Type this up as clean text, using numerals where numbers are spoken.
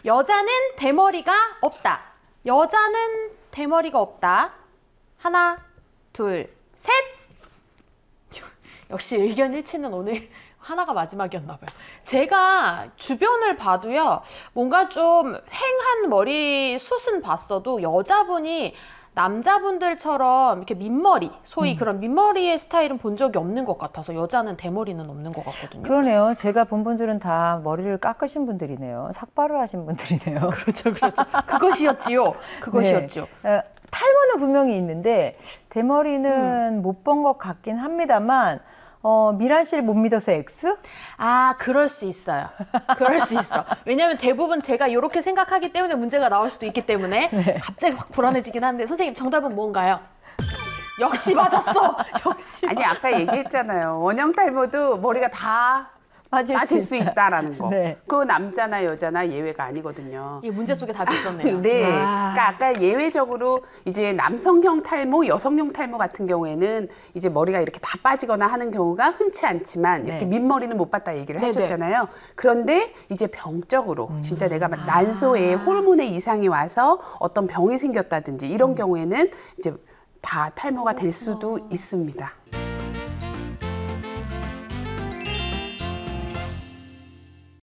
여자는 대머리가 없다. 여자는 대머리가 없다. 하나, 둘, 셋. 역시 의견 일치는 오늘 하나가 마지막이었나 봐요. 제가 주변을 봐도요, 뭔가 좀 휑한 머리숱은 봤어도 여자분이 남자분들처럼 이렇게 민머리, 소위 그런 민머리의 스타일은 본 적이 없는 것 같아서 여자는 대머리는 없는 것 같거든요. 그러네요. 제가 본 분들은 다 머리를 깎으신 분들이네요. 삭발을 하신 분들이네요. 그렇죠, 그렇죠. 그것이었지요. 그것이었죠. 네. 탈모는 분명히 있는데 대머리는 못 본 것 같긴 합니다만 미란 씨를 못 믿어서 X? 아, 그럴 수 있어요. 그럴 수 있어. 왜냐면 대부분 제가 이렇게 생각하기 때문에 문제가 나올 수도 있기 때문에 네. 갑자기 확 불안해지긴 하는데 선생님 정답은 뭔가요? 역시 맞았어. 역시. 아니 아까 얘기했잖아요. 원형 탈모도 머리가 다 빠질 수 있다라는 거. 네. 그 남자나 여자나 예외가 아니거든요. 이 문제 속에 답이 있었네요. 네. 아. 그러니까 아까 예외적으로 이제 남성형 탈모, 여성형 탈모 같은 경우에는 이제 머리가 이렇게 다 빠지거나 하는 경우가 흔치 않지만 이렇게 네. 민머리는 못 봤다 얘기를 네네. 해줬잖아요. 그런데 이제 병적으로 진짜 내가 난소에 호르몬의 이상이 와서 어떤 병이 생겼다든지 이런 경우에는 이제 다 탈모가 될 수도 있습니다.